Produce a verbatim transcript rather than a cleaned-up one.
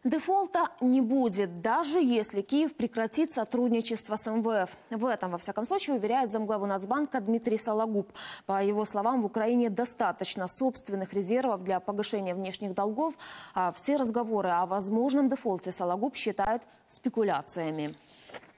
Дефолта не будет, даже если Киев прекратит сотрудничество с эм вэ эф. В этом, во всяком случае, уверяет замглавы Нацбанка Дмитрий Сологуб. По его словам, в Украине достаточно собственных резервов для погашения внешних долгов, а все разговоры о возможном дефолте Сологуб считает спекуляциями.